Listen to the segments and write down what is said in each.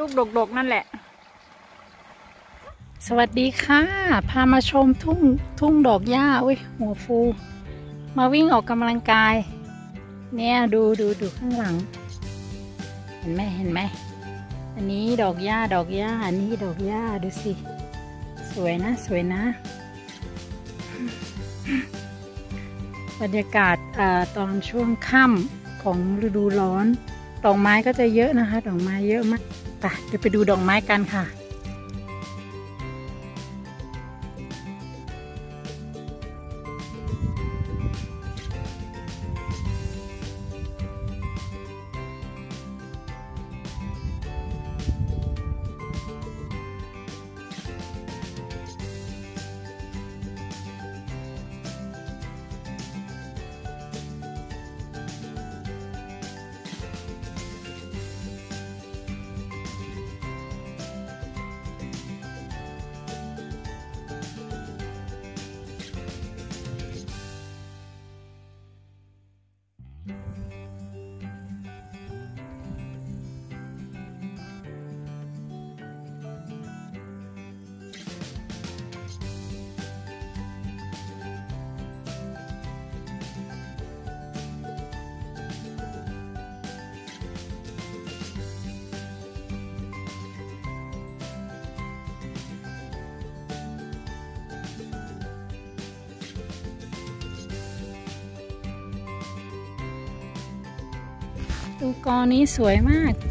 ลูกดกๆนั่นแหละสวัสดีค่ะพามาชมทุ่งดอกหญ้าอุ้ยหัวฟูมาวิ่งออกกำลังกายเนี่ยดูข้างหลังเห็นไหมอันนี้ดอกหญ้าอันนี้ดอกหญ้าดูสิสวยนะบรรยากาศตอนช่วงค่ำของฤดูร้อนดอกไม้ก็จะเยอะนะคะดอกไม้เยอะมากเดี๋ยวไปดูดอกไม้กันค่ะดูกอนี้สวยมาก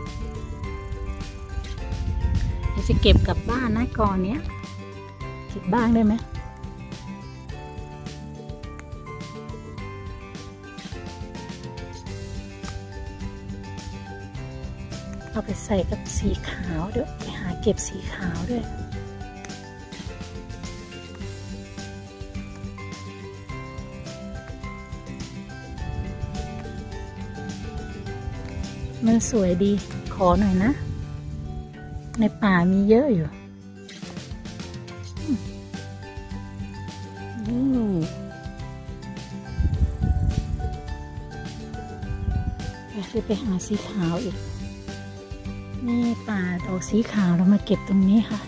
เดี๋ยวจะเก็บกลับบ้านนะกอเนี้ยเก็บบ้างได้ไหมเอาไปใส่กับสีขาวด้วยไปหาเก็บสีขาวด้วยมันสวยดีขอหน่อยนะในป่ามีเยอะอยู่ไปหาสีขาวอีกนี่ป่าดอกสีขาวเรามาเก็บตรงนี้ค่ะ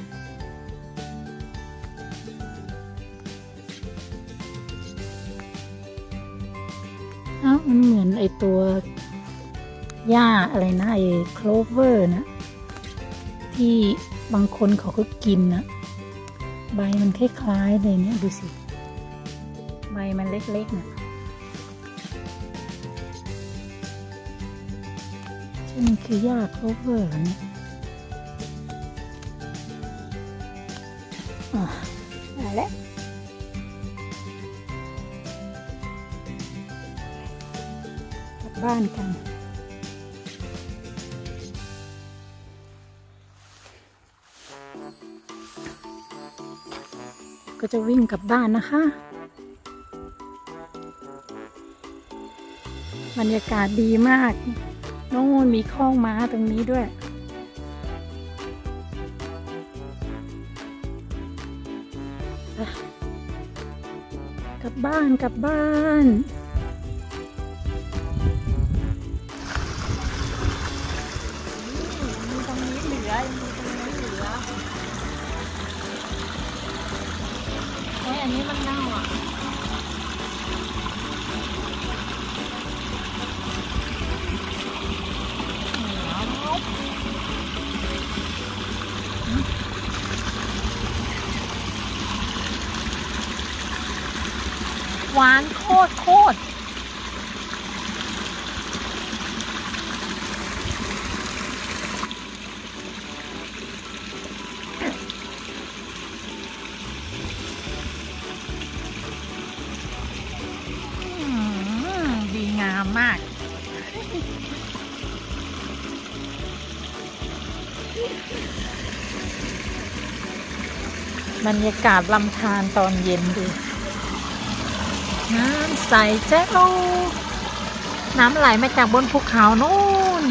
มันเหมือนไอตัวหญ้าอะไรนะไอ้โคลเวอร์นะที่บางคนเขาก็กินนะใบมันคล้ายๆเลยเนี่ยดูสิใบมันเล็กๆนะใช่มันคือหญ้าโคลเวอร์เนี่ยได้แล้วกลับบ้านกันก็จะวิ่งกลับบ้านนะคะบรรยากาศดีมากโน่นมีคอกม้าตรงนี้ด้วยกลับบ้านมีตรงนี้เหลืออันนี้มันเน่าอ่ะหวานโคตรดีงามมากบรรยากาศลำธารตอนเย็นดูน้ำใสแจ๋วน้ำไหลมาจากบนภูเขาโน่น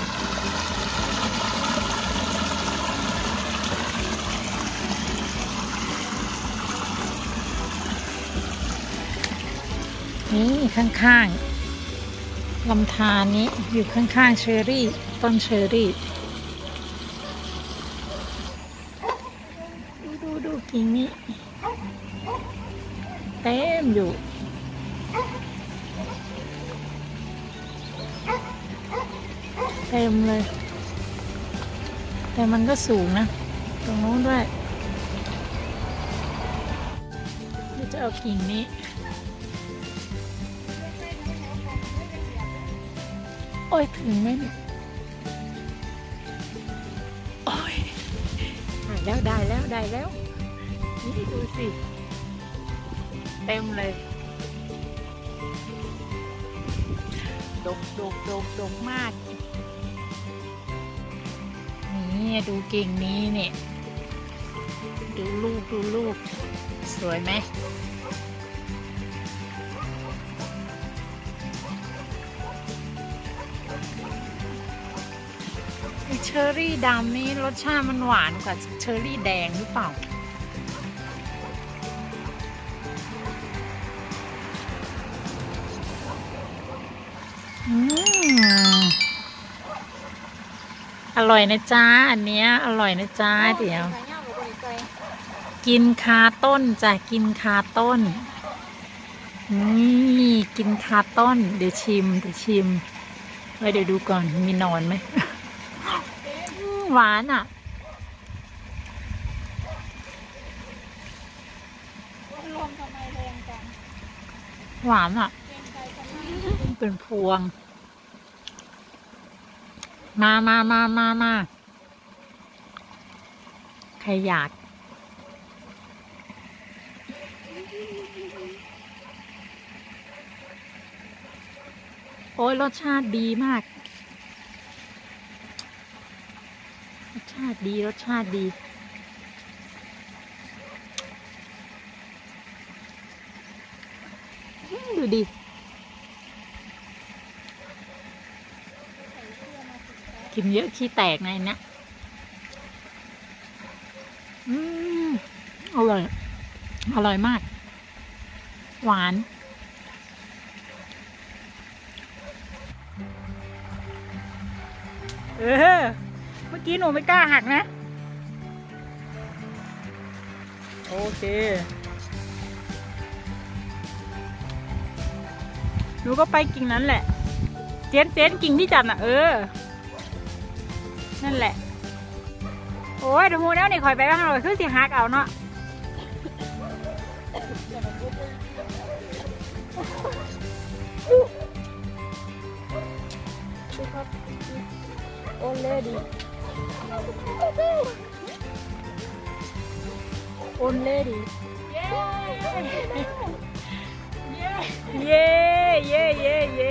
นี่ข้างๆลำธารนี้อยู่ข้างๆเชอรี่ต้นเชอรี่กิ่งนี้เต็มอยู่เต็มเลยแต่มันก็สูงนะตรงโน้นด้วยเดี๋ยวจะเอากิ่งนี้โอ้ยถึงไหมเนี่ยโอ้ยได้แล้วนี่ดูสิเต็มเลยดกมากนี่ดูกิ่งนี้เนี่ยดูลูกสวยไหมเชอร์รี่ดำนี่รสชาติมันหวานกว่าเชอร์รี่แดงหรือเปล่าอร่อยนะจ๊ะอันเนี้ยอร่อยนะจ๊ะเดี๋ยวกินคาต้นจ้ะกินคาต้นนี่กินคาต้นเดี๋ยวชิมเดี๋ยวดูก่อนมีนอนไหมหวานอ่ะหวานอ่ะเป็นพวงมาใครอยากโอ้ยรสชาติดีมากรสชาติดีดูดิกินเยอะขี้แตกในนี้อร่อยมากหวานเมื่อกี้หนูไม่กล้าหักนะโอเคหนูก็ไปกิ่งนั้นแหละเจนกิ่งที่จับน่ะนั่นแหละโอ้ยเดี๋ยวมูแล้วนี่คอยไปบ้างเราคือสิหักเอาเนาะโอนเล่ดีเย้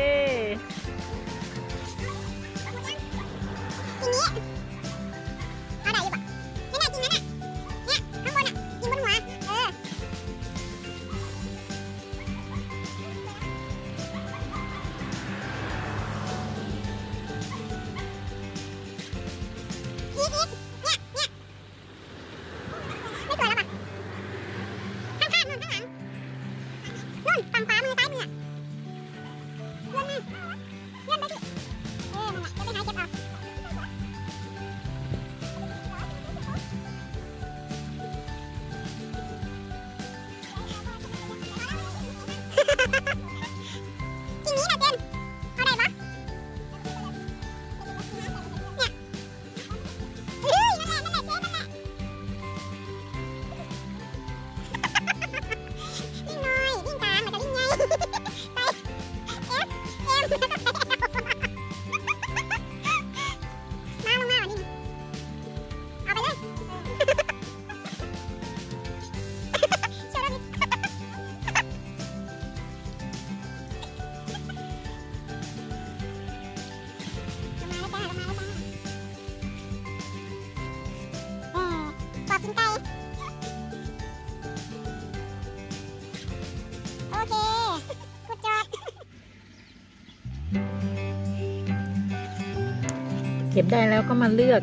เก็บได้แล้วก็มาเลือก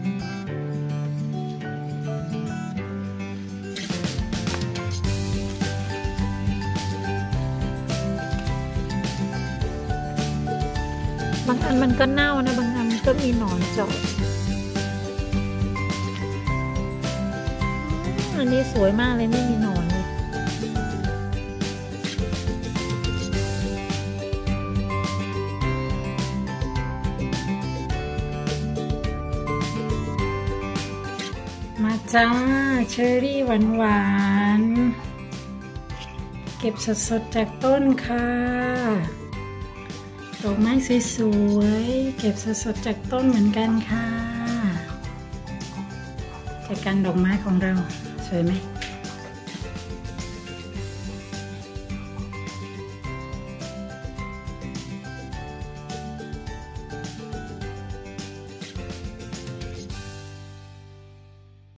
บางอันมันก็เน่านะบางอันมันก็มีหนอนเจาะอันนี้สวยมากเลยไม่มีหนอนเลยมาจ้าเชอรี่หวานๆเก็บสดๆจากต้นค่ะดอกไม้สวยๆเก็บสดๆจากต้นเหมือนกันค่ะจากการดอกไม้ของเราสวยไหม